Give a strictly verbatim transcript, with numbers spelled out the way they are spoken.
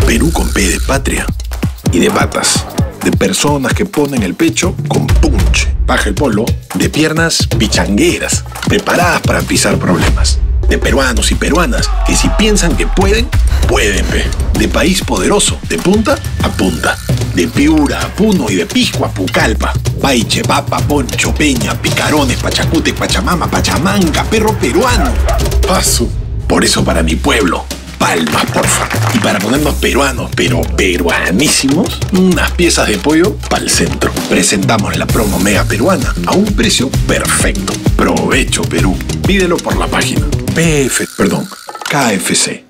Perú con P de patria y de patas. De personas que ponen el pecho con punch. Baja el polo, de piernas pichangueras, preparadas para pisar problemas. De peruanos y peruanas que si piensan que pueden, pueden, pe. De país poderoso, de punta a punta. De Piura a Puno y de Pisco a Pucallpa. Paiche, Papa, Poncho, Peña, Picarones, Pachacute, Pachamama, Pachamanca, perro peruano. Paso. Por eso para mi pueblo, palmas, porfa. Y para ponernos peruanos, pero peruanísimos, unas piezas de pollo para el centro. Presentamos la promo mega peruana a un precio perfecto. Provecho, Perú. Pídelo por la página. P F, perdón, K F C.